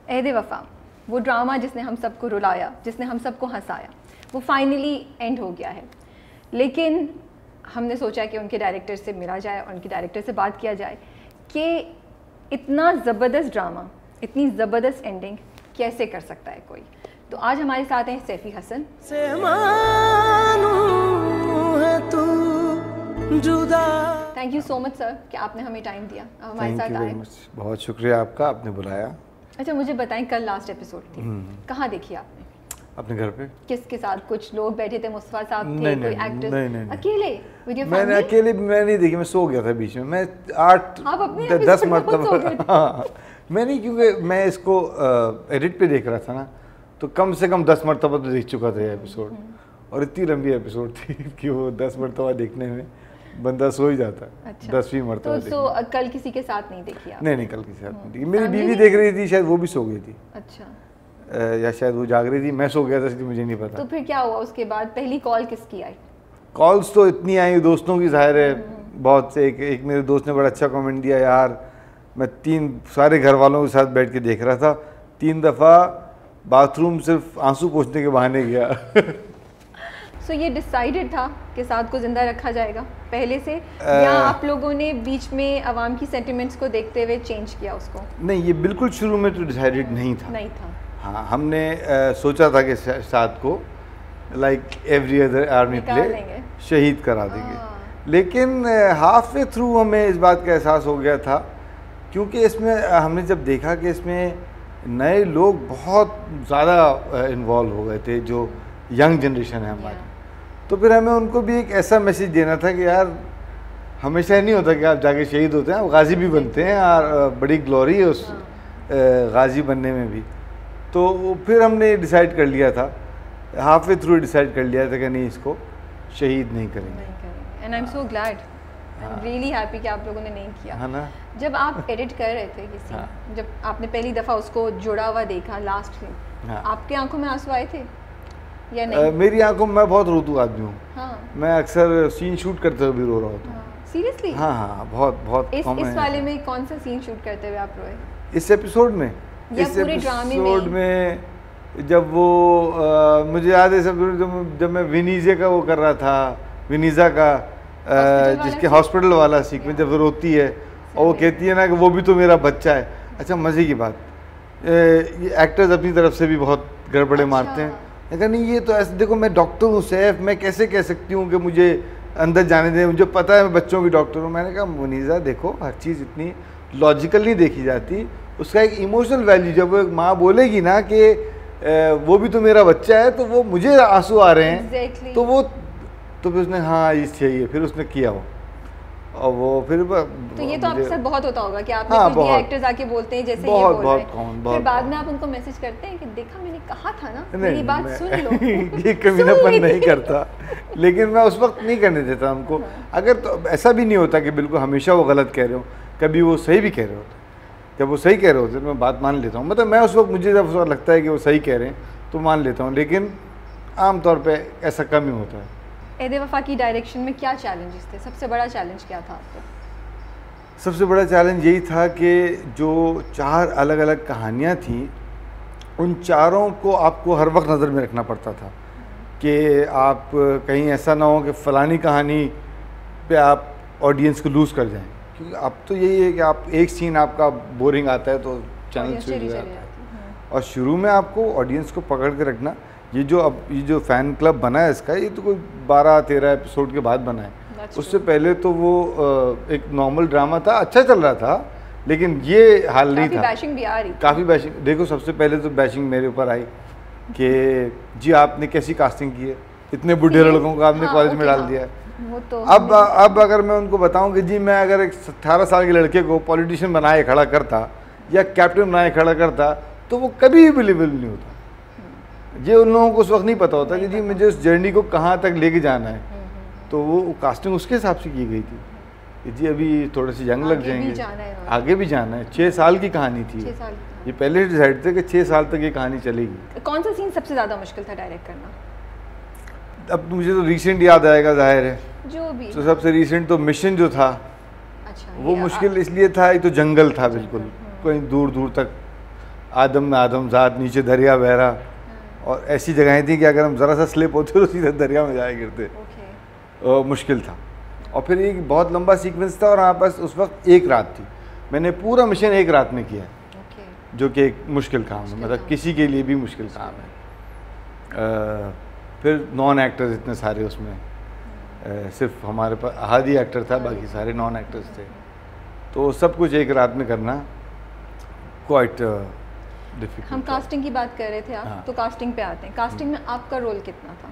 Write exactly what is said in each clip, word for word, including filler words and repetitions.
EhdeWafa, वो drama जिसने हम सबको रुलाया, जिसने हम सबको हंसाया, वो फाइनली एंड हो गया है। लेकिन हमने सोचा कि उनके डायरेक्टर से मिला जाए और उनके डायरेक्टर से बात किया जाए कि इतना ज़बरदस्त ड्रामा, इतनी ज़बरदस्त एंडिंग कैसे कर सकता है कोई। तो आज हमारे साथ हैं Saifi Hasan. Thank you so much sir कि आपने हमें टाइम दिया, हमारे साथ आए। बहुत शुक्रिया आपका, आपने बुलाया। अच्छा मुझे बताएं, कल लास्ट एपिसोड थी, कहाँ देखी आपने? अपने घर पे। किसके साथ? कुछ लोग बैठे थे, मुस्तफा साहब थे, नहीं, कोई नहीं, एक्टर्स? नहीं, नहीं, अकेले विद योर मैंने फैमिली? अकेले मैं नहीं देखी, मैं सो गया था बीच में। मैं आठ दस मरतबा हाँ मैं नहीं, क्योंकि मैं इसको एडिट पे देख रहा था ना, तो कम से कम दस मरतबा तो देख चुका था ये एपिसोड, और इतनी लंबी एपिसोड थी कि वो दस मरतबा देखने में बंदा सो ही जाता। अच्छा। दसवीं मरतबा तो, तो कल किसी के साथ नहीं देखी आप? नहीं नहीं, कल किसी साथ नहीं देखी। मेरी बीवी देख रही थी, शायद वो भी सो गई थी। अच्छा। या शायद वो जाग रही थी, मैं सो गया था, इसलिए मुझे नहीं पता। तो फिर क्या हुआ उसके बाद? पहली कॉल किसकी आई? कॉल्स तो इतनी आई दोस्तों की, जाहिर है बहुत से। एक, एक मेरे दोस्त ने बड़ा अच्छा कमेंट दिया, यार मैं तीन सारे घर वालों के साथ बैठ के देख रहा था, तीन दफ़ा बाथरूम सिर्फ आंसू पोंछने के बहाने गया। सो so, ये डिसाइडेड था कि साद को ज़िंदा रखा जाएगा पहले से, या आप लोगों ने बीच में आवाम की सेंटिमेंट्स को देखते हुए चेंज किया उसको? नहीं, ये बिल्कुल शुरू में तो डिसाइडेड नहीं था। नहीं था। हाँ, हमने आ, सोचा था कि साद को like every other army play शहीद करा देंगे, लेकिन हाफ वे थ्रू हमें इस बात का एहसास हो गया था, क्योंकि इसमें हमने जब देखा कि इसमें नए लोग बहुत ज़्यादा इन्वॉल्व हो गए थे, जो यंग जनरेशन है हमारी, तो फिर हमें उनको भी एक ऐसा मैसेज देना था कि यार हमेशा नहीं होता कि आप जाके शहीद होते हैं, आप गाजी भी बनते हैं, और बड़ी ग्लोरी है उस गाजी बनने में भी। तो फिर हमने डिसाइड कर लिया था, हाफ वे थ्रू डिसाइड कर लिया था कि नहीं, इसको शहीद नहीं करेंगे। And I am so glad, I am really happy कि आप लोगों ने नहीं किया। है ना? जब आप एडिट कर रहे थे किसी हाँ। जब आपने पहली दफ़ा उसको जुड़ा हुआ देखा लास्ट में, हाँ। आपके आंखों में आंसू आए थे या नहीं? आ, मेरी आंखों में, मैं बहुत रोतू आदमी हूँ। हाँ। मैं अक्सर सीन शूट करते हुए भी रो रहा होता हूँ। सीरियसली? हाँ हाँ, बहुत बहुत। इस, इस वाले में कौन सा सीन शूट करते हुए आप रोए? इस एपिसोड में या इस पूरे ड्रामे में? में जब वो आ, मुझे याद है सब, जब जब मैं विनीजे का वो कर रहा था, विनीजा का आ, जिसके हॉस्पिटल वाला सीक्वेंस, जब वो रोती है और वो कहती है ना कि वो भी तो मेरा बच्चा है। अच्छा, मज़े की बात, ये एक्टर्स अपनी तरफ से भी बहुत गड़बड़े अच्छा। मारते हैं, लेकिन नहीं, ये तो ऐसे देखो, मैं डॉक्टर हूँ सैफ, मैं कैसे कह सकती हूँ कि मुझे अंदर जाने दें, मुझे पता है मैं बच्चों की डॉक्टर हूँ। मैंने कहा मुनीज़ा देखो, हर चीज़ इतनी लॉजिकल नहीं देखी जाती, उसका एक इमोशनल वैल्यू, जब वो एक माँ बोलेगी ना कि वो भी तो मेरा बच्चा है, तो वो मुझे आंसू आ रहे हैं exactly. तो वो तो फिर उसने हाँ ये चाहिए, फिर उसने किया वो, और वो फिर तो ये तो आपके साथ बहुत होता होगा कि आपने हाँ, कुछ एक्टर्स आके बोलते हैं जैसे बहुत, ये बोल बहुत, रहे हैं, फिर बाद में आप उनको मैसेज करते हैं कि देखा मैंने कहा था ना, मेरी बात सुन लो। ये कमीनापन नहीं करता, लेकिन मैं उस वक्त नहीं करने देता उनको। अगर तो ऐसा भी नहीं होता कि बिल्कुल हमेशा वो गलत कह रहे हो, कभी वो सही भी कह रहे होते। जब वो सही कह रहे होते तो मैं बात मान लेता हूँ, मतलब मैं उस वक्त, मुझे जब उस वक्त लगता है कि वो सही कह रहे हैं तो मान लेता हूँ, लेकिन आमतौर पर ऐसा कम ही होता है। EhdeWafa की डायरेक्शन में क्या चैलेंजेस थे? सबसे बड़ा चैलेंज क्या था आपको? सबसे बड़ा चैलेंज यही था कि जो चार अलग अलग कहानियाँ थीं, उन चारों को आपको हर वक्त नज़र में रखना पड़ता था कि आप कहीं ऐसा ना हो कि फ़लानी कहानी पे आप ऑडियंस को लूज़ कर जाएं, क्योंकि अब तो यही है कि आप एक सीन आपका बोरिंग आता है तो चैनल स्विच हो जाता है, और शुरू में आपको ऑडियंस को पकड़ के रखना। ये जो अब ये जो फ़ैन क्लब बना है इसका, ये तो कोई बारह तेरह एपिसोड के बाद बना है। उससे पहले तो वो एक नॉर्मल ड्रामा था, अच्छा चल रहा था, लेकिन ये हाल नहीं था। बैशिंग भी आ रही, काफ़ी बैशिंग। देखो, सबसे पहले तो बैशिंग मेरे ऊपर आई कि जी आपने कैसी कास्टिंग की है, इतने बूढ़े लड़कों को आपने कॉलेज में डाल दिया है। वो तो अब अब अगर मैं उनको बताऊं कि जी मैं अगर एक अठारह साल के लड़के को पॉलिटिशियन बनाए खड़ा करता या कैप्टन बनाए खड़ा करता, तो वो कभी भी बिलीवेबल नहीं होता। ये उन लोगों को उस वक्त नहीं पता होता कि जी मुझे उस जर्नी को कहाँ तक लेके जाना है, तो वो कास्टिंग उसके हिसाब से की गई थी कि जी अभी थोड़े से जंग लग जाएंगे, आगे भी जाना है। छः साल की कहानी थी, ये पहले डिसाइड थे कि छः साल तक ये कहानी चलेगी। कौन सा सीन सबसे ज़्यादा मुश्किल था डायरेक्ट करना? अब मुझे तो रिसेंट याद आएगा, जाहिर है जो भी। तो सबसे रिसेंट तो मिशन जो था, अच्छा, वो मुश्किल इसलिए था, एक तो जंगल था बिल्कुल, कहीं दूर दूर तक आदम में आदम ज़ात, नीचे दरिया बह रहा, और ऐसी जगहें थी कि अगर हम ज़रा सा स्लिप होते तो सीधे दरिया में जाया गिरते। okay. मुश्किल था। और फिर एक बहुत लंबा सीक्वेंस था और हमारे पास उस वक्त एक रात थी। मैंने पूरा मिशन एक रात में किया, okay. जो कि एक मुश्किल काम है, मतलब किसी के लिए भी मुश्किल काम है। आ, फिर नॉन एक्टर्स इतने सारे उसमें, आ, सिर्फ हमारे पास हादी एक्टर था, बाकी सारे नॉन एक्टर्स थे, तो सब कुछ एक रात में करना क्वाइट डिफिकल्ट। हम कास्टिंग की बात कर रहे थे आप, हाँ। तो कास्टिंग पे आते हैं। कास्टिंग में आपका रोल कितना था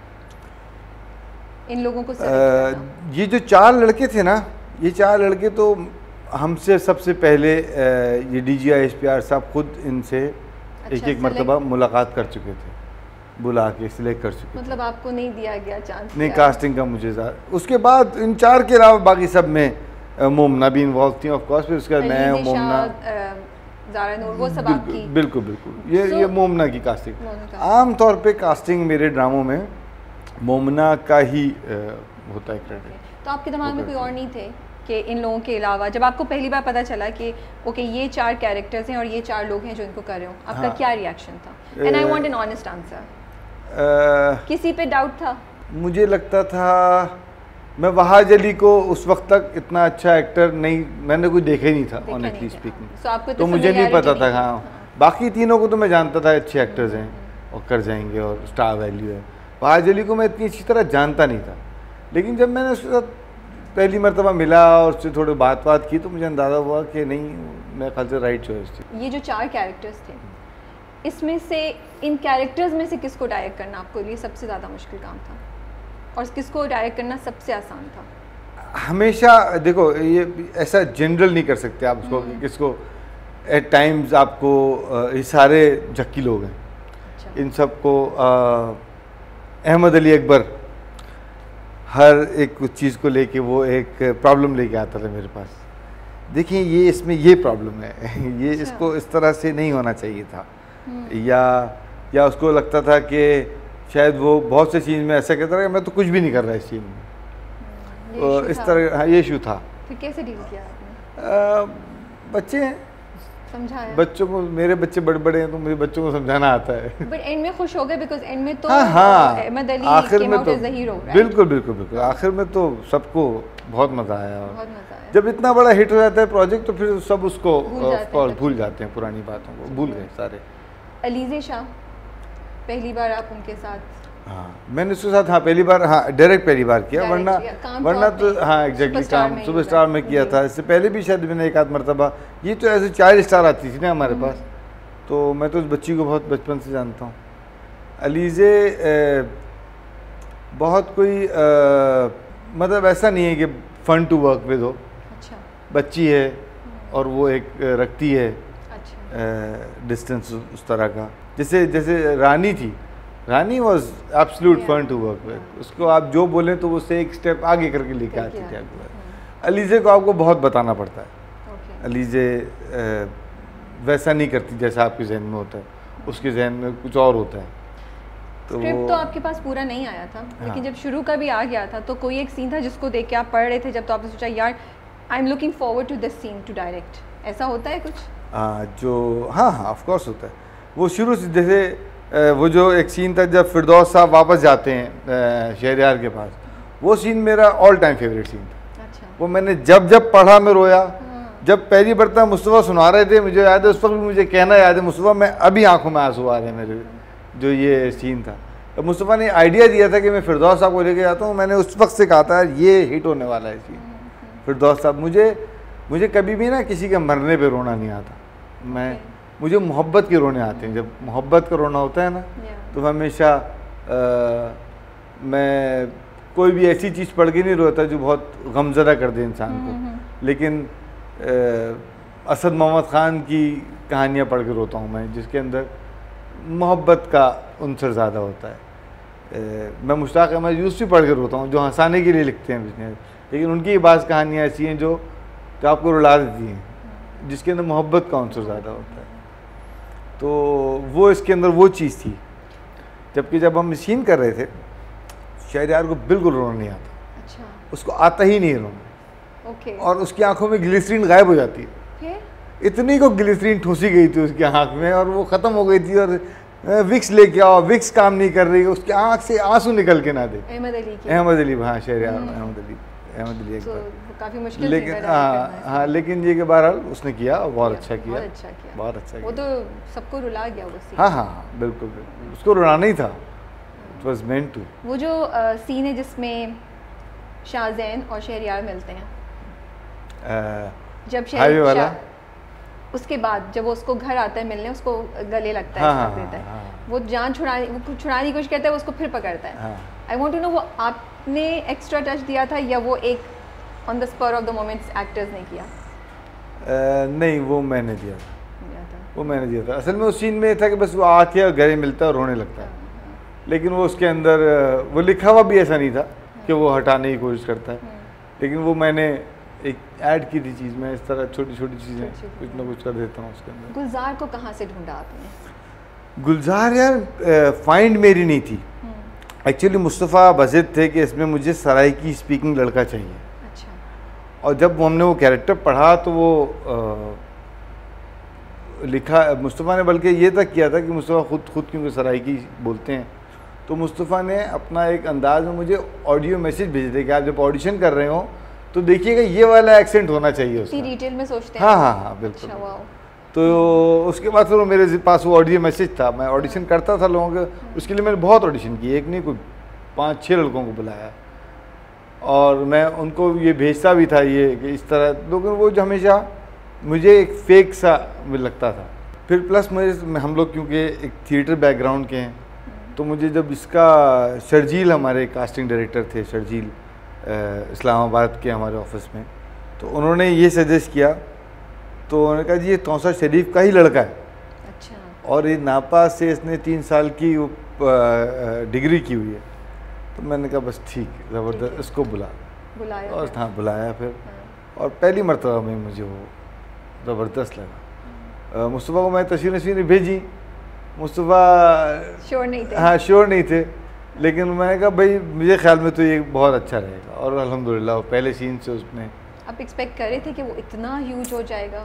इन लोगों को सेलेक्ट करना? ये जो चार लड़के थे ना, ये चार लड़के तो हमसे सबसे पहले ये D G I S P R साहब खुद इनसे अच्छा, एक एक मरतबा मुलाकात कर चुके थे, बुला के सिलेक्ट कर चुके। मतलब आपको नहीं दिया गया चांस? नहीं, कास्टिंग का मुझे ज़्यादा। उसके बाद इन चार के अलावा बाकी सब में मोमना भी इन्वॉल्व थी ऑफ कोर्स, फिर उसके बाद मैं मोमना, वो सब आपकी? बिल्कुल बिल्कुल। ये so, ये मोमना की कास्टिंग। आम तौर पे कास्टिंग मेरे ड्रामों में मोमना का ही आ, होता है क्रेडिट। तो आपके दिमाग में कोई और नहीं थे कि इन लोगों के अलावा, जब आपको पहली बार पता चला कि ओके ये चार कैरेक्टर्स हैं और ये चार लोग हैं जो इनको कर रहे हो, आपका हाँ, क्या रिएक्शन था? And I want an honest answer. किसी पे डाउट था? मुझे लगता था, मैं वहाज अली को उस वक्त तक इतना अच्छा एक्टर नहीं, मैंने कोई देखा ही नहीं था ऑनेस्टली स्पीकिंग, तो, तो मुझे नहीं पता था। हाँ, बाकी तीनों को तो मैं जानता था अच्छे एक्टर्स हैं और कर जाएंगे और स्टार वैल्यू है। वहाज अली को मैं इतनी अच्छी तरह जानता नहीं था, लेकिन जब मैंने उसके साथ पहली मरतबा मिला और उससे थोड़ी बात बात की तो मुझे अंदाज़ा हुआ कि नहीं, मेरे ख्याल से राइट चॉइस थी। ये जो चार कैरेक्टर्स थे, इसमें से इन कैरेक्टर्स में से किसको डायरेक्ट करना आपके लिए सबसे ज़्यादा मुश्किल काम था और किसको डायरेक्ट करना सबसे आसान था? हमेशा देखो, ये ऐसा जनरल नहीं कर सकते आप उसको कि किसको। एट टाइम्स आपको ये सारे झक्की लोग हैं, अच्छा। इन सबको अहमद अली अकबर हर एक चीज़ को लेके वो एक प्रॉब्लम लेके आता था मेरे पास। देखिए ये इसमें ये प्रॉब्लम है, ये अच्छा। इसको इस तरह से नहीं होना चाहिए था, या या उसको लगता था कि शायद वो बहुत से चीज़ में ऐसा कहता था कि मैं तो कुछ भी नहीं कर रहा इस चीज़ में, तो इस तरह। हाँ, ये इशू था। फिर कैसे डील किया आपने? बच्चे हैं, समझाया बच्चों को। मेरे बच्चे बड़े बड़े हैं तो मुझे बच्चों को समझाना आता है। बट एंड में खुश हो गए बिकॉज़ एंड में तो हाँ, हाँ, अहमद अली आखिर में तो बिल्कुल बिल्कुल बिल्कुल आखिर में तो सबको बहुत मज़ा आया। और जब इतना बड़ा हिट हो जाता है प्रोजेक्ट तो फिर सब उसको भूल जाते हैं, पुरानी बातों को भूल गए सारे। अलीज़े शाह पहली बार आप उनके साथ? हाँ, मैंने उसके साथ हाँ पहली बार, हाँ डायरेक्ट पहली बार किया, वरना वरना तो हाँ एग्जैक्टली काम सुपर स्टार में किया था। इससे पहले भी शायद मैंने एक आध मरतबा, ये तो ऐसे चार स्टार आती थी ना हमारे पास, तो मैं तो उस बच्ची को बहुत बचपन से जानता हूँ। अलीज़े बहुत कोई आ, मतलब ऐसा नहीं है कि फ़न टू वर्क विद हो। अच्छा। बच्ची है और वो एक रखती है डिस्टेंस उस तरह का, जैसे जैसे रानी थी। Rani was absolute fun to work with, उसको आप जो बोलें तो वो उससे एक स्टेप आगे करके लेके आती थी आपको। अलीज़े को आपको बहुत बताना पड़ता है। okay. अलीज़े वैसा नहीं करती जैसा आपके जहन में होता है, उसके जहन में कुछ और होता है। तो स्क्रिप्ट तो आपके पास पूरा नहीं आया था, हाँ। लेकिन जब शुरू का भी आ गया था तो कोई एक सीन था जिसको देख के आप पढ़ रहे थे जब, तो आपने सोचा यार I am looking forward to this scene to direct, ऐसा होता है कुछ? हाँ, जो हाँ हाँ ऑफ कोर्स होता है। वो शुरू से जैसे वो जो एक सीन था जब फिरदौस साहब वापस जाते हैं शहरयार के पास, वो सीन मेरा ऑल टाइम फेवरेट सीन था। अच्छा। वो मैंने जब जब पढ़ा मैं रोया। हाँ। जब पहली बरता मुस्तफ़ा सुना रहे थे, मुझे याद है उस वक्त भी मुझे कहना याद है, मुस्तफ़ा मैं अभी आंखों में आंसू आ रहे हैं मेरे, जो ये सीन था। तो मुस्तफ़ा ने आइडिया दिया था कि मैं फिरदौस साहब को लेके जाता हूँ, मैंने उस वक्त से कहा था ये हिट होने वाला है सीन। फिरदौस साहब, मुझे मुझे कभी भी ना किसी के मरने पर रोना नहीं आता, मैं मुझे मोहब्बत के रोने आते हैं। जब मोहब्बत का रोना होता है ना तो हमेशा मैं कोई भी ऐसी चीज़ पढ़ के नहीं रोता जो बहुत गमज़दा कर दे इंसान को, लेकिन आ, असद मोहम्मद ख़ान की कहानियाँ पढ़ के रोता हूँ मैं, जिसके अंदर मोहब्बत का उनसर ज़्यादा होता है। आ, मैं मुश्ताक अहमद यूसुफ़ी पढ़ के रोता हूँ जो हंसाने के लिए लिखते हैं बिजनेस, लेकिन उनकी बाज़ कहानियाँ ऐसी हैं जो जो आपको रुला देती हैं, जिसके अंदर मोहब्बत का उनसर ज़्यादा होता है। तो वो इसके अंदर वो चीज़ थी। जबकि जब हम सीन कर रहे थे, शहरयार को बिल्कुल रोना नहीं आता। अच्छा। उसको आता ही नहीं रोना। ओके। और उसकी आंखों में ग्लिसरीन गायब हो जाती है। इतनी को ग्लिसरीन ठूसी गई थी उसकी आँख में और वो ख़त्म हो गई थी, और विक्स लेके आओ, विक्स काम नहीं कर रही, उसकी आँख से आंसू निकल के ना दे। अहमद अली की अहमद अली हाँ शहरियार अहमद अली अहमद अली एक बार काफ़ी मुश्किल, लेकिन हाँ हाँ लेकिन ये कि बहरहाल उसने किया और बहुत अच्छा किया, बहुत अच्छा किया, बहुत अच्छा वो तो सबको रुला गया वो सीन। हाँ हाँ बिल्कुल बिल्कुल, उसको रुलाना ही था, इट वाज मेंट टू। वो जो सीन है जिसमें शाहजैन और शहरियार मिलते हैं, जब शहर उसके बाद जब वो उसको घर आता है मिलने, उसको गले लगता है, हाँ, देता है, हाँ, वो जान छुड़ाने वो छुड़ाने की कोशिश करता है, वो उसको फिर पकड़ता है। आई वांट टू नो वो आपने एक्स्ट्रा टच दिया था या वो एक on the spur of the moments actors ने किया? uh, नहीं वो मैंने दिया था, वो मैंने दिया था। असल में उस सीन में ये था कि बस वो आके और गले मिलता है और रोने लगता है, लेकिन वो उसके अंदर वो लिखा हुआ भी ऐसा नहीं था कि वो हटाने की कोशिश करता है, लेकिन वो मैंने एक ऐड की थी चीज़ में, इस तरह छोटी छोटी चीज़ें कुछ ना कुछ कर देता हूँ उसके अंदर। गुलजार को कहाँ से ढूंढा आपने? गुलजार यार फाइंड मेरी नहीं थी, एक्चुअली मुस्तफ़ा बज़िद थे कि इसमें मुझे सराइकी स्पीकिंग लड़का चाहिए। अच्छा। और जब हमने वो कैरेक्टर पढ़ा तो वो आ, लिखा मुस्तफ़ा ने, बल्कि ये तक किया था कि मुस्तफ़ा खुद खुद क्योंकि सराइकी बोलते हैं, तो मुस्तफ़ा ने अपना एक अंदाज में मुझे ऑडियो मैसेज भेजे थे कि आप जब ऑडिशन कर रहे हो तो देखिएगा ये वाला एक्सेंट होना चाहिए उसका। डिटेल में सोचते हैं। हाँ हाँ हाँ बिल्कुल। अच्छा, वाओ। तो उसके बाद फिर वो मेरे पास वो ऑडियो मैसेज था, मैं ऑडिशन करता था लोगों के, उसके लिए मैंने बहुत ऑडिशन किए, एक नहीं कोई पाँच छः लड़कों को बुलाया और मैं उनको ये भेजता भी था ये कि इस तरह, लेकिन वो जो हमेशा मुझे एक फेक सा लगता था। फिर प्लस मुझे हम लोग क्योंकि एक थिएटर बैकग्राउंड के हैं, तो मुझे जब इसका शर्जील हमारे कास्टिंग डायरेक्टर थे, शर्जील इस्लामाबाद के हमारे ऑफिस में, तो उन्होंने ये सजेस्ट किया, तो उन्होंने कहा जी ये तौसा शरीफ का ही लड़का है। अच्छा। और ये नापा से इसने तीन साल की डिग्री की हुई है, तो मैंने कहा बस ठीक ज़बरदस्त, इसको बुला बुलाया और हाँ बुलाया फिर, और पहली मरतबा में मुझे वो ज़बरदस्त लगा। मुस्तफ़ा को मैं तस्वीर नस्वीर भेजी, मुस्तफ़ा श्योर नहीं थे, हाँ श्योर नहीं थे, लेकिन मैंने कहा भाई मुझे ख्याल में तो ये बहुत अच्छा रहेगा, और अल्हम्दुलिल्लाह पहले सीन से उसने। आप एक्सपेक्ट कर रहे थे कि वो इतना ह्यूज हो जाएगा?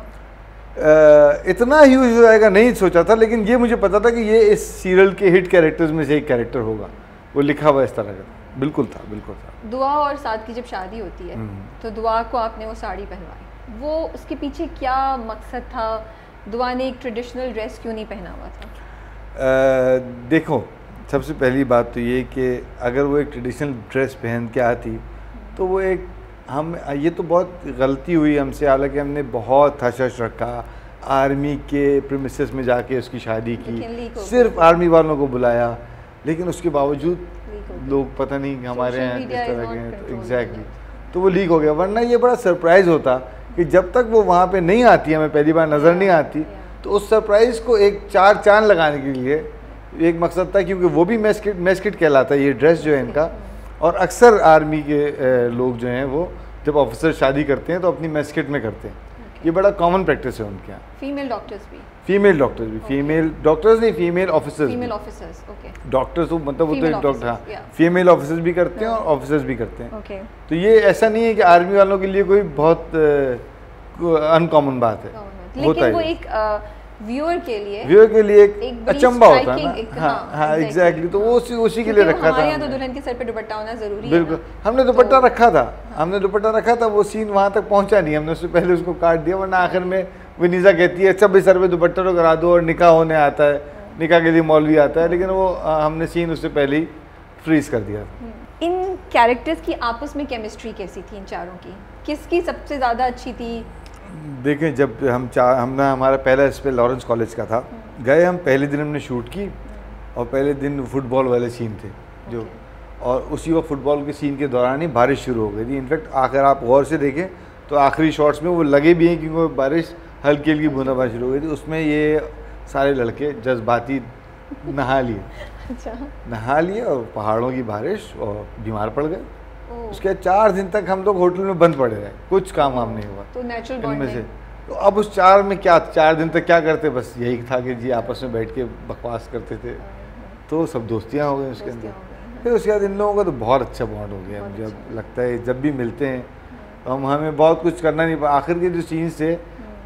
आ, इतना ह्यूज हो जाएगा नहीं सोचा था, लेकिन ये मुझे पता था कि ये इस सीरियल के हिट कैरेक्टर्स में से एक कैरेक्टर होगा, वो लिखा हुआ इस तरह का। बिल्कुल था, बिल्कुल था। दुआ और साद की जब शादी होती है तो दुआ को आपने वो साड़ी पहनवाई, वो उसके पीछे क्या मकसद था? दुआ ने एक ट्रेडिशनल ड्रेस क्यों नहीं पहना हुआ था? आ, देखो सबसे पहली बात तो ये कि अगर वो एक ट्रेडिशनल ड्रेस पहन के आती तो वो एक हम ये तो बहुत गलती हुई हमसे, हालांकि हमने बहुत हश रखा, आर्मी के प्रीमिसेस में जाके उसकी शादी की, सिर्फ आर्मी वालों को बुलाया, लेकिन उसके बावजूद लोग पता नहीं हमारे यहाँ किस तरह के हैं, तो एग्जैक्टली तो वो लीक हो गया। वरना ये बड़ा सरप्राइज़ होता कि जब तक वो वहाँ पे नहीं आती, हमें पहली बार नज़र नहीं आती, तो उस सरप्राइज़ को एक चार चांद लगाने के लिए एक मकसद था, क्योंकि वो भी मैस्किट मैस्किट कहलाता है ये ड्रेस जो है इनका। और अक्सर आर्मी के लोग जो हैं वो जब ऑफिसर शादी करते हैं तो अपनी मैस्किट में करते हैं, ये बड़ा कॉमन प्रैक्टिस है उनके यहाँ। फीमेल डॉक्टर्स भी फीमेल डॉक्टर्स भी फीमेल डॉक्टर्स नहीं female officers female officers okay doctors तो मतलब वो तो एक डॉक्टर, हाँ फीमेल ऑफिसर्स भी करते हैं और ऑफिसर्स भी करते हैं। ओके, तो ये ऐसा नहीं है कि आर्मी वालों के लिए कोई बहुत अनकॉमन बात है, लेकिन वो एक व्यूअर के लिए व्यूअर के लिए एक अचंबा होता है ना। हाँ हाँ एग्जैक्टली, तो वो उसी उसी के लिए रखा था। हमारे यहाँ तो दुल्हन के सर पे दुपट्टा होना जरूरी है। बिल्कुल, हमने दुपट्टा रखा था, हमने दुपट्टा रखा था, वो सीन वहाँ तक पहुँचा नहीं, हमने उससे पहले उसको काट दिया, वरना आखिर में विनीजा कहती है अच्छा भाई सर पे दुपट्टा तो करा दो, और निकाह होने आता है, निकाह के लिए मौलवी आता है, लेकिन वो हमने सीन उससे पहले ही फ्रीज कर दिया। इन कैरेक्टर्स की आपस में केमिस्ट्री कैसी थी इन चारों की? किसकी सबसे ज़्यादा अच्छी थी? देखें, जब हम चार हमने हमारा पहला इस पे लॉरेंस कॉलेज का था, गए हम पहले दिन हमने शूट की, और पहले दिन फुटबॉल वाले सीन थे जो, और उसी वक्त फुटबॉल के सीन के दौरान ही बारिश शुरू हो गई थी। इनफैक्ट आखिर आप गौर से देखें तो आखिरी शॉट्स में वो लगे भी हैं, क्योंकि बारिश हल्की हल्की बूंदाबांदी शुरू हो गई थी। उसमें ये सारे लड़के जज्बाती नहा लिए अच्छा नहा लिए और पहाड़ों की बारिश, और बीमार पड़ गए। उसके चार दिन तक हम लोग होटल में बंद पड़े रहे, कुछ काम वाम नहीं हुआ। तो नेचुरल इनमें से तो अब उस चार में क्या, चार दिन तक क्या करते, बस यही था कि जी आपस में बैठ के बकवास करते थे, तो सब दोस्तियाँ हो गई उसके अंदर। फिर उसके बाद इन लोगों का तो बहुत अच्छा बॉन्ड हो गया, मुझे अब लगता है जब भी मिलते हैं हम हमें बहुत कुछ करना नहीं पड़ा। आखिर के जो सीन्स थे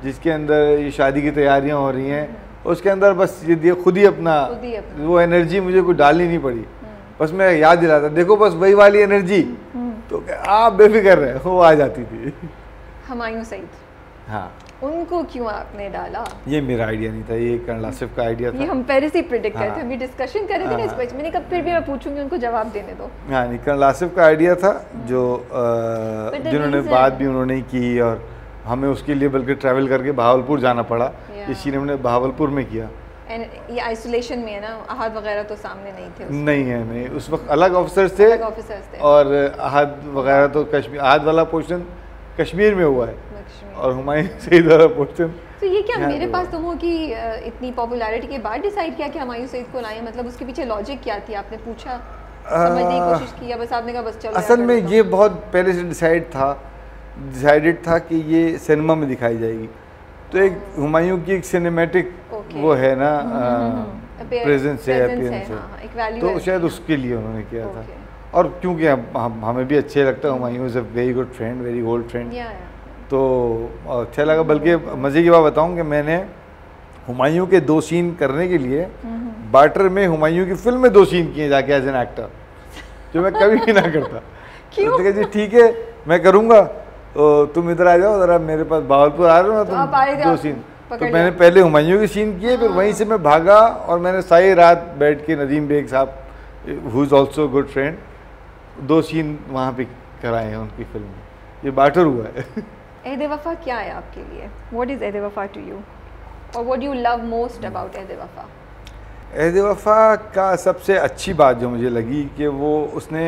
जिसके अंदर ये शादी की तैयारियां हो रही हैं, उसके अंदर बस ये दिया खुद ही अपना, खुद ही अपना वो एनर्जी मुझे कोई डालनी नहीं पड़ी, बस मैं याद दिलाता देखो बस वही वाली एनर्जी, तो आप बेफिक्र रहे वो आ जाती थी। हुमायूं सईद, हाँ उनको क्यों आपने डाला? ये मेरा आइडिया नहीं था, ये कर्नल आसिफ का आइडिया था। ये हम पहले से ही प्रेडिक्ट करते थे, हम ये डिस्कशन कर रहे थे ना इस पे, मैंने कहा फिर भी मैं पूछूंगी, उनको जवाब देने दो। हाँ नहीं, कर्नल आसिफ का आइडिया था जो जिन्होंने बात भी उन्होंने की, और हमें उसके लिए बल्कि ट्रैवल करके बहावलपुर जाना पड़ा, इसी ने हमने बहावलपुर में किया। ये आइसोलेशन में है ना, अहद वगैरह तो सामने नहीं थे उसमें। नहीं है, नहीं उस वक्त अलग ऑफिसर्स थे, थे और अहद वगैरह तो कश्मीर, अहद वाला पोर्शन कश्मीर में हुआ है, और हुमायूं सईद वाला पोर्शन। तो ये क्या मेरे पास तुम हो कि इतनी पॉपुलैरिटी के बाद डिसाइड किया कि हुमायूं सईद को लाएं? मतलब उसके पीछे लॉजिक क्या थी? आपने पूछा, समझने की कोशिश की, या बस आपने कहा बस चलो? असल में ये बहुत पहले से डिसाइड था, डिसाइडेड था कि ये सिनेमा में दिखाई जाएगी, तो एक हुमायूं की एक सिनेमैटिक वो है ना प्रेजेंस है, अपीयरेंस है, तो शायद उसके लिए उन्होंने किया था। और क्योंकि हम हमें भी अच्छे लगता है, Humayun is a very good friend, very old friend, तो अच्छा लगा। बल्कि मज़े की बात बताऊं कि मैंने हुमायूं के दो सीन करने के लिए बार्टर में हुमायूं की फिल्म में दो सीन किए जाके एज एन एक्टर, जो मैं कभी भी ना करता। क्यों? तो जी ठीक है मैं करूँगा, तो तुम इधर आ जाओ ज़रा, मेरे पास बहावलपुर आ रहे हो ना तुम, तो दो सीन। तो मैंने पहले हुमायूं के सीन किए, फिर वहीं से मैं भागा, और मैंने सारी रात बैठ के नदीम बेग साहब who is also good friend, दो सीन वहाँ पे कराए हैं उनकी फिल्म में। ये बार्टर हुआ है। एहदेवफा क्या है आपके लिए? What is EhdeWafa to you, और what you love most about EhdeWafa? EhdeWafa का सबसे अच्छी बात जो मुझे लगी कि वो उसने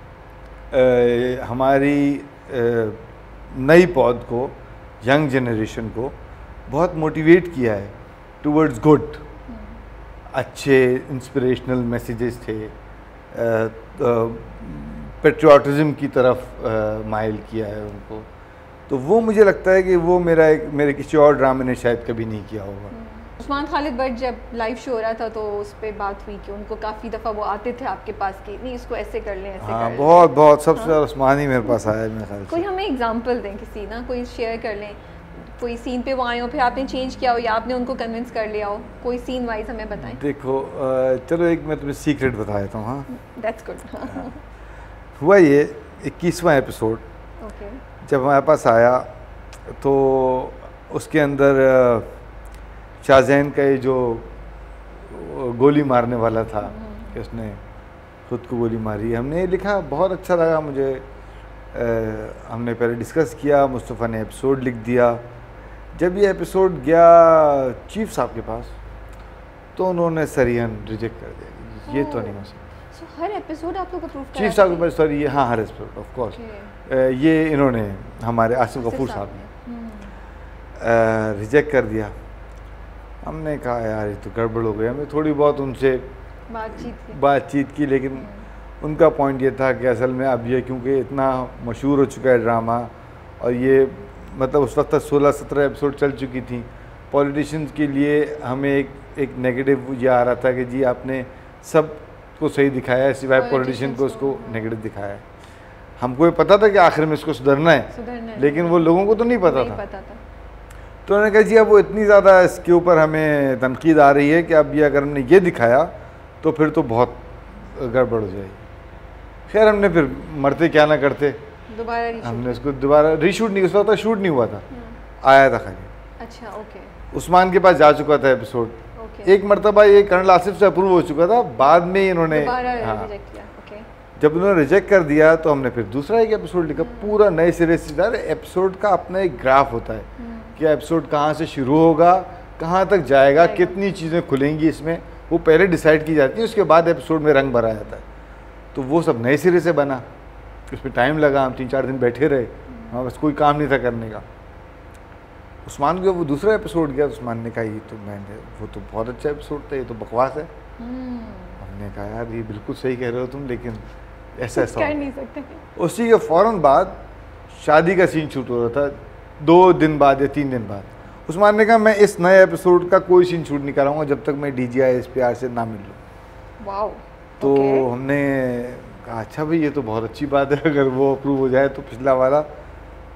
ए, हमारी ए, नई पौध को, यंग जनरेशन को बहुत मोटिवेट किया है टूवर्ड्स गुड। अच्छे इंस्पिरेशनल मैसेजेस थे, पेट्रियाटिज़म की तरफ माइल किया है उनको, तो वो मुझे लगता है कि वो मेरा एक मेरे किसी और ड्रामे ने शायद कभी नहीं किया होगा। उस्मान खालिद भट्ट जब लाइव शो हो रहा था तो उस पर बात हुई कि उनको काफ़ी दफ़ा वो आते थे आपके पास कि नहीं इसको ऐसे कर लें, ऐसे हाँ, कर बहुत लें। बहुत सबसे ज़्यादा हाँ? उस्मान ही मेरे पास आया है मेरे ख्याल से। कोई हमें एग्जांपल दें किसी ना, कोई शेयर कर लें, कोई सीन पे वो आए हो, फिर आपने चेंज किया हो या आपने उनको कन्विंस कर लिया हो, कोई सीन वाइज हमें बताएं। देखो चलो एक मैं तुम्हें सीक्रेट बता देता हूँ। हाँ दैट्स गुड। हुआ ये इक्कीसवां एपिसोड ओके जब हमारे पास आया, तो उसके अंदर शाहजैन का ये जो गोली मारने वाला था कि उसने खुद को गोली मारी, हमने लिखा, बहुत अच्छा लगा मुझे। आ, हमने पहले डिस्कस किया, मुस्तफ़ा ने एपिसोड लिख दिया। जब ये एपिसोड गया चीफ साहब के पास, तो उन्होंने सरियन रिजेक्ट कर दिया, ये तो नहीं हो सकता। so, हर एपिसोड आप लोग अप्रूव चीफ साहब के पास, सॉरी ये, हाँ हर एपिसोड ऑफ कोर्स, ये इन्होंने हमारे आसिफ गफूर साहब ने रिजेक्ट कर दिया। हमने कहा यार ये तो गड़बड़ हो गई। हमने थोड़ी बहुत उनसे बातचीत की बातचीत की लेकिन उनका पॉइंट ये था कि असल में अब ये क्योंकि इतना मशहूर हो चुका है ड्रामा, और ये मतलब उस वक्त तक सोलह सत्रह एपिसोड चल चुकी थी, पॉलिटिशियंस के लिए हमें एक एक नेगेटिव ये आ रहा था कि जी आपने सब को सही दिखाया है सिवाय पॉलिटिशियन को उसको नेगेटिव दिखाया है। हमको ये पता था कि आखिर में इसको सुधरना है, सुधरना है, लेकिन वो लोगों को तो नहीं पता नहीं था, पता था। तो उन्होंने कहा जी अब वो इतनी ज़्यादा इसके ऊपर हमें तनकीद आ रही है कि अब ये अगर हमने ये दिखाया तो फिर तो बहुत गड़बड़ हो जाएगी। खैर हमने फिर मरते क्या ना करते, दोबारा हमने उसको दोबारा रीशूट नहीं, उस वक्त शूट नहीं हुआ था, आया था खाली। अच्छा ओके। उस्मान के पास जा चुका था एपिसोड, एक मरतबा ये कर्नल आसिफ से अप्रूव हो चुका था, बाद में इन्होंने हाँ, जब उन्होंने रिजेक्ट कर दिया तो हमने फिर दूसरा एक एपिसोड लिखा पूरा नए सिरे से। एपिसोड का अपना एक ग्राफ होता है कि एपिसोड कहाँ से शुरू होगा, कहाँ तक जाएगा, कितनी चीज़ें खुलेंगी इसमें, वो पहले डिसाइड की जाती है, उसके बाद एपिसोड में रंग भरा जाता है। तो वो सब नए सिरे से बना, उसमें टाइम लगा, हम तीन चार दिन बैठे रहे, हाँ बस कोई काम नहीं था करने का। उस्मान का वो दूसरा एपिसोड गया, उस्मान ने कहा ये तो मैंने वो तो बहुत अच्छा एपिसोड था, ये तो बकवास है। हमने कहा यार ये बिल्कुल सही कह रहे हो तुम, लेकिन ऐसा ऐसा कर नहीं सकते। उसी के फ़ौरन बाद शादी का सीन शूट हो रहा था, दो दिन बाद या तीन दिन बाद। उस्मान ने कहा मैं इस नए एपिसोड का कोई सीन शूट नहीं कराऊंगा जब तक मैं D G I S P R से ना मिल लूँ। वाओ। तो हमने कहा अच्छा भाई ये तो बहुत अच्छी बात है, अगर वो अप्रूव हो जाए तो पिछला वाला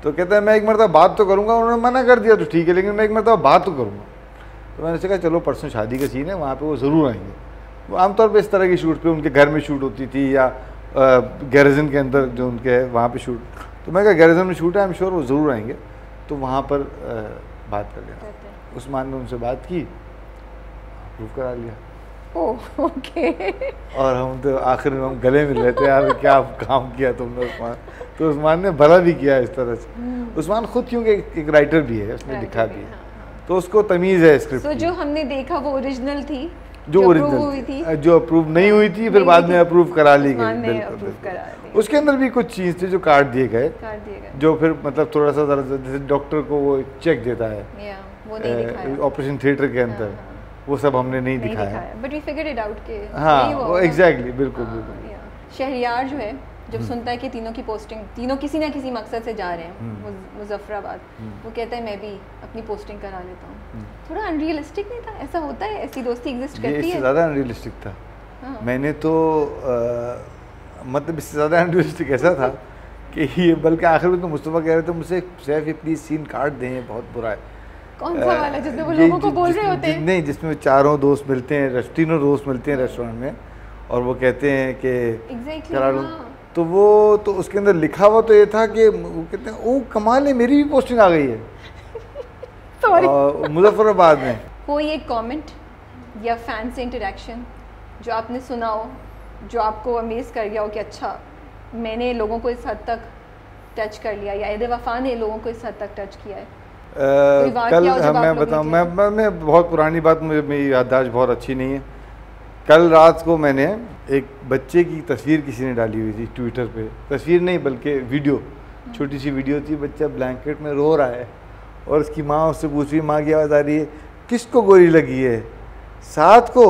तो कहता है मैं एक मरतबा बात तो करूँगा, उन्होंने मना कर दिया तो ठीक है, लेकिन मैं एक मरतबा बात तो करूँगा। तो मैंने कहा चलो परसों शादी का सीन है, वहाँ पे वो ज़रूर आएंगे। वो आमतौर पे इस तरह की शूट पे उनके घर में शूट होती थी या गैरिजन के अंदर जो उनके है वहाँ पे शूट। तो मैं कहा गैरिजन में शूट है, आई एम श्योर वो ज़रूर आएंगे, तो वहाँ पर आ, बात कर लेना। उस्मान ने उनसे बात की, अप्रूव करा लिया। Oh okay. और हम तो आखिर में हम गले मिल रहे थे, यार क्या काम किया तुमने उस्मान। तो उस्मान ने भला भी किया इस तरह से। उस्मान खुद क्योंकि एक राइटर भी है, उसने लिखा भी है, तो उसको तमीज़ है स्क्रिप्ट की। जो हमने देखा वो ओरिजिनल थी, जो ओरिजिनल थी, जो अप्रूव नहीं हुई थी, फिर बाद में अप्रूव करा ली गई। उसके अंदर भी कुछ चीज़ थी जो काट दिए गए, जो फिर मतलब थोड़ा सा जैसे डॉक्टर को वो चेक देता है ऑपरेशन थिएटर के अंदर, वो सब हमने नहीं दिखाया। But we figured it out के हाँ वो एग्जैक्टली, बिल्कुल बिल्कुल। शहरियार जो है जब सुनता है कि तीनों की पोस्टिंग, तीनों किसी ना किसी मकसद से जा रहे हैं मुजफ्फराबाद, वो कहता है मैं भी अपनी पोस्टिंग करा लेता हूँ। थोड़ा अनरियलिस्टिक नहीं था? ऐसा होता है, ऐसी दोस्ती एग्जिस्ट करती है? इससे ज़्यादा अनरियलिस्टिक था। हाँ। मैंने तो आ, मतलब इससे ज़्यादा अनरियलिस्टिक ऐसा था कि ये, बल्कि आखिर में तो मुस्तफ़ा कह रहे थे मुझसे सैफ ये प्लीज़ सीन काट दें, बहुत बुरा है। कौन सा वाला जिसमें वो लोगों को बोल रहे होते हैं? नहीं, जिसमें चारों दोस्त मिलते हैं, तीनों दोस्त मिलते हैं रेस्टोरेंट में, और वो कहते हैं कि करा लूँ। तो वो तो उसके अंदर लिखा हुआ तो ये था कि वो कहते हैं ओ कमाल है, मेरी भी पोस्टिंग आ गई है मुजफ्फराबाद में। कोई एक कमेंट या फैन से इंटरेक्शन जो आपने सुना हो, जो आपको अमेज कर गया हो कि अच्छा मैंने लोगों को इस हद तक टच कर लिया, या EhdeWafa ने लोगों को इस हद तक टच किया है? आ, कल हाँ, मैं बताऊँ, मैं, मैं मैं बहुत पुरानी बात, मुझे मेरी याददाश्त बहुत अच्छी नहीं है। कल रात को मैंने एक बच्चे की तस्वीर किसी ने डाली हुई थी ट्विटर पे, तस्वीर नहीं बल्कि वीडियो, छोटी सी वीडियो थी, बच्चा ब्लैंकेट में रो रहा है और उसकी माँ उससे पूछ रही है, माँ की आवाज़ आ रही है, किसको गोली लगी है? साथ को,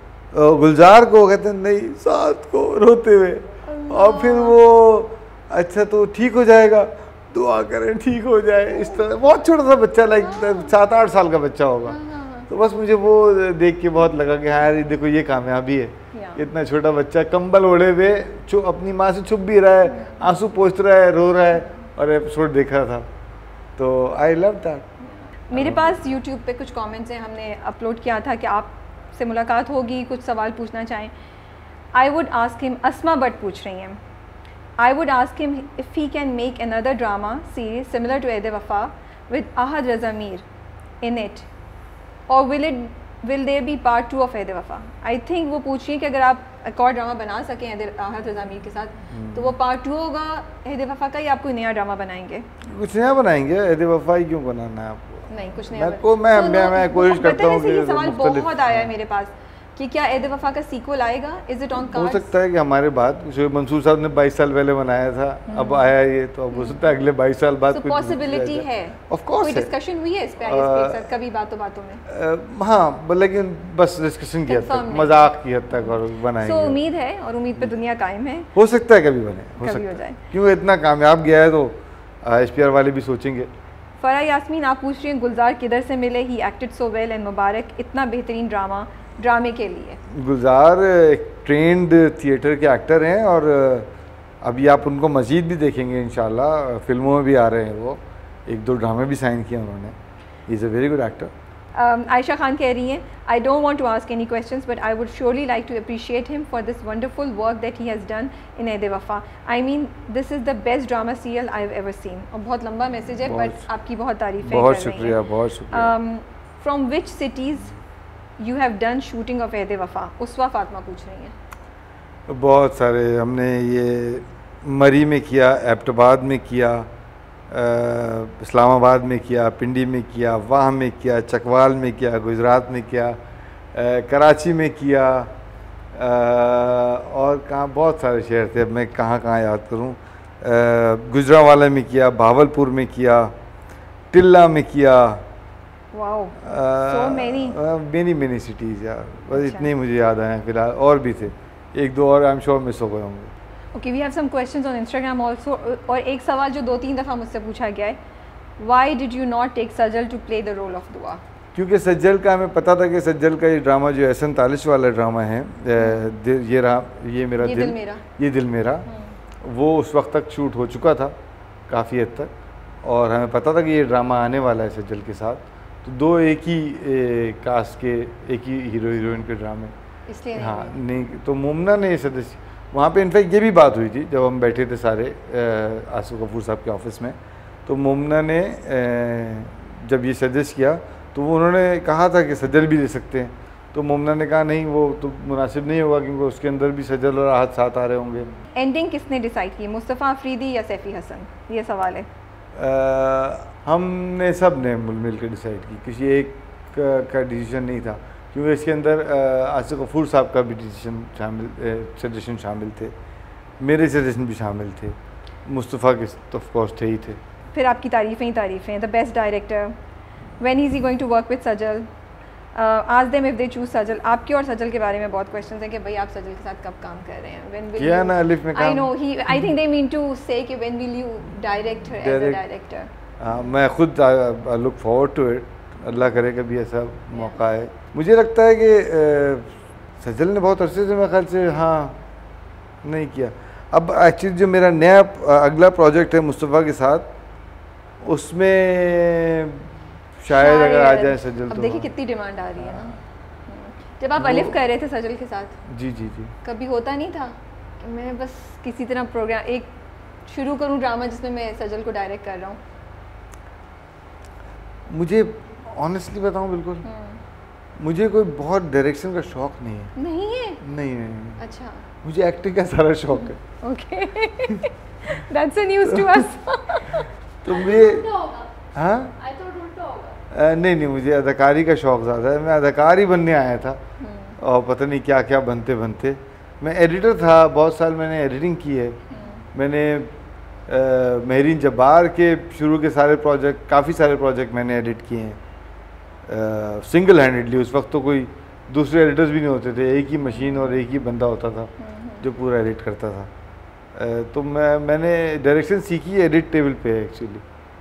गुलजार को? कहते हैं नहीं, साथ को, रोते हुए। और फिर वो अच्छा तो ठीक हो जाएगा, दुआ करें ठीक हो जाए, इस तरह। बहुत छोटा सा बच्चा, लाइक सात आठ साल का बच्चा होगा। तो बस मुझे वो देख के बहुत लगा कि हाँ यार देखो ये कामयाबी है, इतना छोटा बच्चा कंबल ओढ़े हुए अपनी माँ से छुप भी रहा है, आंसू पोंछ रहा है, रो रहा है, और एपिसोड देख रहा था। तो आई लव दैट। मेरे पास यूट्यूब पे कुछ कमेंट्स हैं, हमने अपलोड किया था कि आपसे मुलाकात होगी, कुछ सवाल पूछना चाहें। I would ask him, Asma Butt पूछ रही हैं, I would ask him if he can make another drama series similar to EhdeWafa with Ahad Raza Mir in it, और will it will there be part two of EhdeWafa? I think वो पूछ रही है कि अगर आप एक और ड्रामा बना सकें अहद रज़ा मीर के साथ, तो वो पार्ट टू होगा EhdeWafa का, या आप कोई नया ड्रामा बनाएंगे? कुछ नया बनाएंगे, EhdeWafa ही क्यों बनाना है आपको? नहीं, कुछ नया। मैं को मैं so, मैं, मैं कोशिश करता हूँ कि ये सवाल बहुत आया है मेरे पास कि क्या EhdeWafa का सीक्वल आएगा? Is it on cards? हो सकता है कि हमारे बाद, जो मंसूर साहब ने बाईस साल पहले बनाया था, अब आया ये, तो अब हो सकता है अगले बाईस साल बाद कुछ पॉसिबिलिटी है। ऑफ कोर्स कोई डिस्कशन हुई है इस पे आईएसपी के साथ कभी बातों बातों में? हाँ, लेकिन बस डिस्कशन किया था, मजाक की हद तक, और बनाएंगे। सो उम्मीद है, और उम्मीद पे दुनिया कायम है, हो सकता है कभी बने, हो कभी हो सकता जाए, है, क्योंकि इतना कामयाब गया है तो एचपीआर वाले भी सोचेंगे। फरा यास्मीन आप पूछ रही हैं गुलजार किधर से मिले, he acted so well, and मुबारक इतना बेहतरीन ड्रामा ड्रामे के लिए। गुलजार एक ट्रेंड थिएटर के एक्टर हैं, और अभी आप उनको मज़ीद भी देखेंगे इंशाल्लाह, फिल्मों में भी आ रहे हैं वो, एक दो ड्रामे भी साइन किए उन्होंने। He is a very good actor. Ayesha Khan कह रही हैं, I don't want to ask any questions but I would surely like to appreciate him for this wonderful work that he has done in EhdeWafa। I mean this is the best drama serial I have ever seen. और बहुत लंबा message है, but आपकी बहुत तारीफ़ें कर रही हैं। बहुत शुक्रिया, बहुत शुक्रिया। From which cities you have done shooting of EhdeWafa? Uswa Fatima पूछ रही हैं। बहुत सारे हमने, ये मरी में किया, एबटाबाद में किया, इस्लामाबाद में किया, पिंडी में किया, वाह में किया, चकवाल में किया, गुजरात में किया, कराची में किया, आ, और कहाँ बहुत सारे शहर थे, अब मैं कहाँ कहाँ याद करूँ। गुजरावाला में किया, भावलपुर में किया, टिल्ला में किया। Wow, so many many many cities यार, बस इतने ही मुझे याद आए फिलहाल, और भी थे एक दो और, आई एम श्योर मिस हो गए होंगे। Okay, we have some questions on Instagram also, और एक सवाल जो दो तीन दफ़ा मुझसे पूछा गया है, why did you not take Sajjal to play the role of Dua? क्योंकि सज्जल का हमें पता था कि सज्जल का ये ड्रामा जो एहसन तालिश वाला ड्रामा है, ये रहा, ये मेरा दिल, ये दिल मेरा, वो उस वक्त तक शूट हो चुका था काफ़ी हद तक, और हमें पता था कि ये ड्रामा आने वाला है सज्जल के साथ, तो दो एक ही ए, कास्ट के एक ही हीरो हीरोइन के ड्रामे, इसलिए हाँ नहीं, तो मुमना ने सदस्य वहाँ पे इनफैक्ट ये भी बात हुई थी जब हम बैठे थे सारे आसिफ गफूर साहब के ऑफिस में, तो मुमना ने जब ये सजेस्ट किया तो उन्होंने कहा था कि सजल भी दे सकते हैं, तो मुमना ने कहा नहीं वो तो मुनासिब नहीं होगा क्योंकि उसके अंदर भी सजल और राहत साथ आ रहे होंगे। एंडिंग किसने डिसाइड की, मुस्तफ़ा अफरीदी या सैफ़ी हसन, ये सवाल है। आ, हमने सब ने मिल मिल कर डिसाइड की, किसी एक का, का डिसीजन नहीं था क्योंकि इसके अंदर आसिफ गफूर साहब का भी डिसीजन शामिल, सजेशन शामिल थे, मेरे सजेशन भी शामिल थे, मुस्तफ़ा के तो ऑफ कोर्स थे ही थे। फिर आपकी तारीफ़ें ही तारीफ़ें, the best director, when is he going to work with Sajal, ask them if they choose Sajal. आपके और सजल के बारे में बहुत क्वेश्चंस हैं कि भाई आप सजल के साथ कब काम कर रहे हैं, व्हेन विल किया ना अलिफ में काम, I know he I think they mean to say कि when will you direct as a director. हाँ मैं खुद I look forward to it, Allah करे कभी ऐसा मौका है। मुझे लगता है कि सजल ने बहुत अरसे से मेरे ख्याल से हाँ नहीं किया। अब एक्चुअली जो मेरा नया अगला प्रोजेक्ट है मुस्तफ़ा के साथ, उसमें शायद अगर आ जाए सजल तो देखिए कितनी डिमांड आ रही है ना। जब आप अलिफ कर रहे थे सजल के साथ, जी जी जी, कभी होता नहीं था कि मैं बस किसी तरह प्रोग्राम एक शुरू करूं ड्रामा जिसमें मैं सजल को डायरेक्ट कर रहा हूं? मुझे ऑनेस्टली बताऊं बिल्कुल मुझे कोई बहुत डायरेक्शन का शौक नहीं है। नहीं है? नहीं नहीं। अच्छा। मुझे एक्टिंग का सारा शौक है। Okay, that's a news to us. तो मुझे हाँ नहीं नहीं, मुझे अदाकारी का शौक ज़्यादा है, मैं अदाकार ही बनने आया था और पता नहीं क्या क्या बनते बनते। मैं एडिटर था, बहुत साल मैंने एडिटिंग की है। मैंने महरीन जब्बार के शुरू के सारे प्रोजेक्ट, काफ़ी सारे प्रोजेक्ट मैंने एडिट किए हैं सिंगल हैंडेडली। उस वक्त तो कोई दूसरे एडिटर्स भी नहीं होते थे, एक ही मशीन और एक ही बंदा होता था जो पूरा एडिट करता था। uh, तो मैं मैंने डायरेक्शन सीखी एडिट टेबल पे एक्चुअली,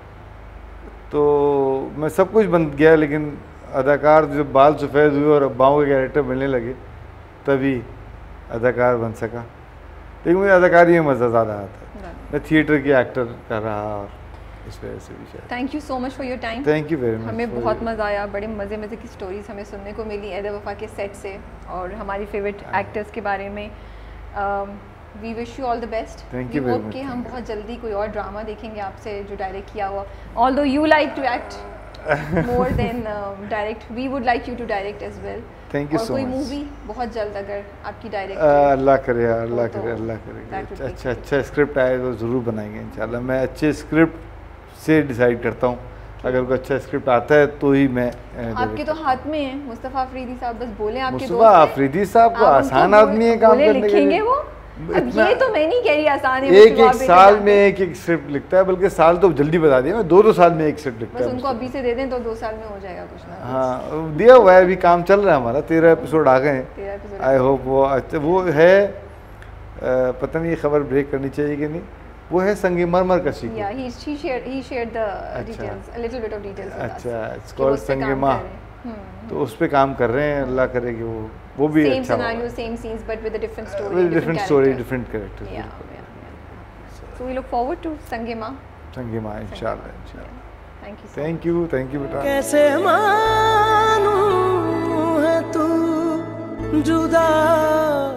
तो मैं सब कुछ बन गया, लेकिन अदाकार जब बाल सफ़ेद हुए और अब्बाओं के कैरेक्टर मिलने लगे तभी अदाकार बन सका। लेकिन मुझे अदाकारी में मज़ा ज़्यादा आता है, मैं थिएटर की एक्टर कर रहा और इस वजह से भी शायद। Thank you so much for your time. Thank you very much. हमें बहुत मज़ा आया, बड़े मज़े मज़े की स्टोरीज हमें सुनने को मिली EhdeWafa के सेट से और हमारी फेवरेट एक्टर्स के बारे में। We wish you all the best. Thank you very much. कि हम बहुत जल्दी कोई और ड्रामा देखेंगे आपसे जो डायरेक्ट किया हुआ, although you like to act more than direct, we would like you to direct as well. Thank you so much. कोई मूवी बहुत जल्द अगर आपकी डायरेक्ट, अल्लाह करे अल्लाह करे अल्लाह करे अच्छा अच्छा स्क्रिप्ट आए तो ज़रूर बनाएंगे इंशाल्लाह। मैं अच्छे स्क्रिप्ट से डिसाइड करता हूँ, अगर कोई अच्छा स्क्रिप्ट आता है तो ही मैं। आपके तो हाथ में है मुस्तफ़ा अफरीदी साहब, बस बोले आपके दोस्त हैं। मुस्तफ़ा अफरीदी साहब को आसान आदमी है काम करने के लिए। वो अब ये तो मैं नहीं कह रही आसान है, एक एक साल में एक एक स्क्रिप्ट लिखता है, बल्कि साल तो जल्दी बता दिया, मैं दो दो साल में एक स्क्रिप्ट लिखता है। बस उनको अभी से दे दें तो दो साल में हो जाएगा कुछ ना। हाँ दिया हुआ है, अभी काम चल रहा है हमारा, तेरह एपिसोड आ गए हैं। आई होप वो अच्छा वो है, पता नहीं ये खबर ब्रेक करनी चाहिए कि नहीं, वो है संगमरमर का सीक्वल। या he he shared he shared the details, a little bit of details with us. अच्छा, इट्स कॉल्ड संगमा, तो उस पे काम कर रहे हैं। अल्लाह करे कि वो वो भी सेम अच्छा scenario, same scenes but with a different story, with different story, different characters. Yeah so we look forward to संगमा संगमा इंशाल्लाह इंशाल्लाह। Thank you thank you thank you बेटा। कैसे मानूं है तू जुदा